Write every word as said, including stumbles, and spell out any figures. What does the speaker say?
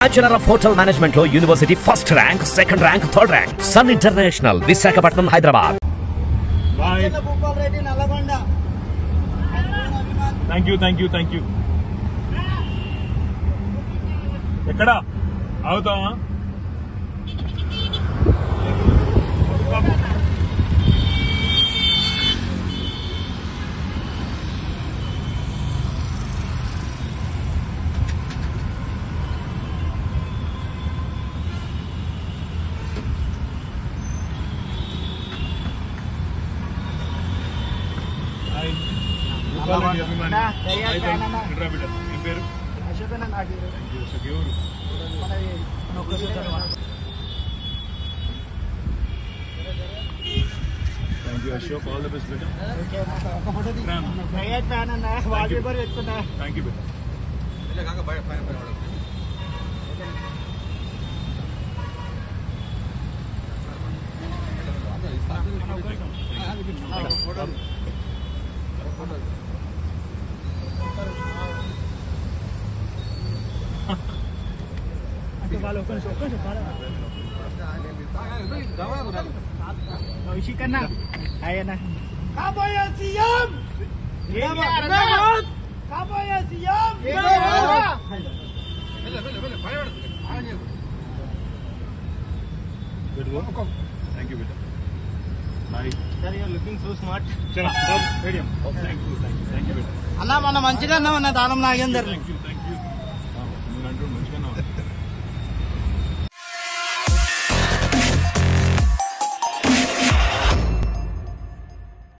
Bachelor of Hotel Management lo University first rank, second rank, third rank. Sun International, Visakhapatnam, Hyderabad. Bye. Thank you, thank you, thank you. Ekkada? Avutama? Thank you, Ashok. All the best, beta. Thank you, beta. Kena, ayo na. Kamu yang siam, kamu yang siam. Good work. Thank you, beta. Bye. Sir, you are looking so smart. Chalo, stop. Medium. Thank you, thank you, thank you, beta. Anna, mana manchiga anna, mana dalam nagendar. Thank you, thank you.